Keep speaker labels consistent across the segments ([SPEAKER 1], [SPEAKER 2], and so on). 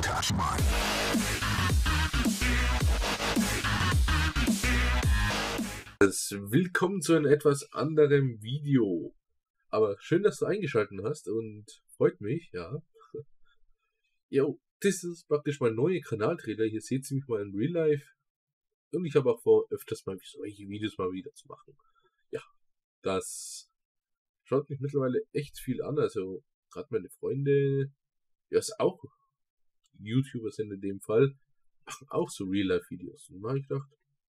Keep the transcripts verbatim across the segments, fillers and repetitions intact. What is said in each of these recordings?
[SPEAKER 1] Willkommen zu einem etwas anderen Video. Aber schön, dass du eingeschaltet hast und freut mich, ja. Jo, das ist praktisch mein neuer Kanaltrailer. Hier seht ihr mich mal in Real Life. Und ich habe auch vor, öfters mal solche Videos mal wieder zu machen. Ja, das schaut mich mittlerweile echt viel an. Also, gerade meine Freunde, ja, ist auch YouTuber sind in dem Fall, machen auch so Real-Life-Videos. Und da habe ich gedacht,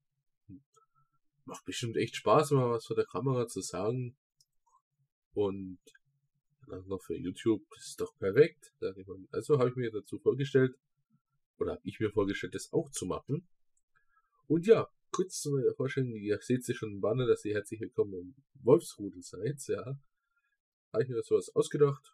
[SPEAKER 1] macht bestimmt echt Spaß, mal was vor der Kamera zu sagen. Und dann noch für YouTube, das ist doch perfekt. Also habe ich mir dazu vorgestellt, oder habe ich mir vorgestellt, das auch zu machen. Und ja, kurz zu meiner Vorstellung, ihr seht sich schon im Banner, dass ihr herzlich willkommen im Wolfsrudel seid, ja. Habe ich mir sowas ausgedacht.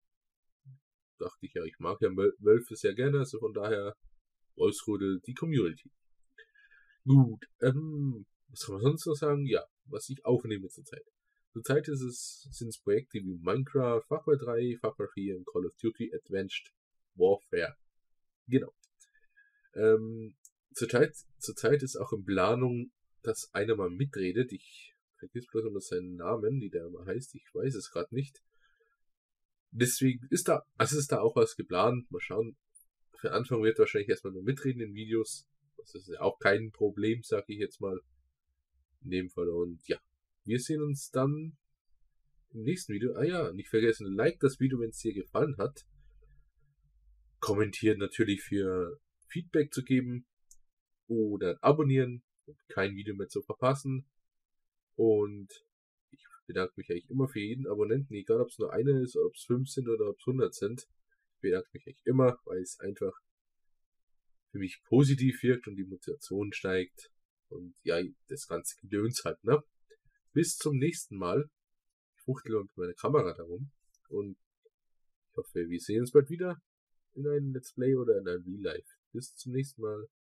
[SPEAKER 1] Dachte ich ja, ich mag ja Wölfe sehr gerne, also von daher Wolfsrudel, die Community. Gut, ähm, was kann man sonst noch sagen? Ja, was ich aufnehme zurzeit. Zurzeit ist es, sind es Projekte wie Minecraft, Fachware drei, Fachware vier und Call of Duty Advanced Warfare. Genau. Ähm, zurzeit, zurzeit ist auch in Planung, dass einer mal mitredet. Ich vergesse bloß immer seinen Namen, wie der mal heißt. Ich weiß es gerade nicht. Deswegen ist da, also ist da auch was geplant. Mal schauen. Für Anfang wird wahrscheinlich erstmal nur mitreden in Videos. Das ist ja auch kein Problem, sage ich jetzt mal. In dem Fall. Und ja, wir sehen uns dann im nächsten Video. Ah ja, nicht vergessen, like das Video, wenn es dir gefallen hat. Kommentieren natürlich für Feedback zu geben. Oder abonnieren, um kein Video mehr zu verpassen. Und ich bedanke mich eigentlich immer für jeden Abonnenten, egal ob es nur einer ist, ob es fünf sind oder ob es hundert sind. Ich bedanke mich eigentlich immer, weil es einfach für mich positiv wirkt und die Motivation steigt. Und ja, das ganze Gedöns halt, ne? Bis zum nächsten Mal. Ich fuchtel mit meiner Kamera darum. Und ich hoffe, wir sehen uns bald wieder in einem Let's Play oder in einem Real Life. Bis zum nächsten Mal.